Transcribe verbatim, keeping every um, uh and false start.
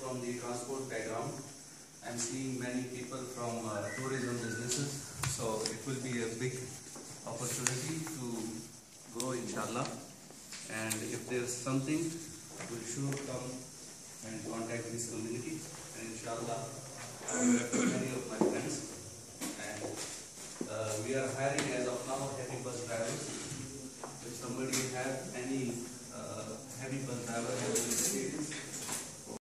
from the transport background. I'm seeing many people from uh, tourism businesses, so it will be a big opportunity to grow, inshallah. And if there's something, we'll sure come and contact this community, and inshallah I will refer many of my friends. And uh, we are hiring as of now heavy bus drivers. If somebody have any uh, heavy bus driver has any experience,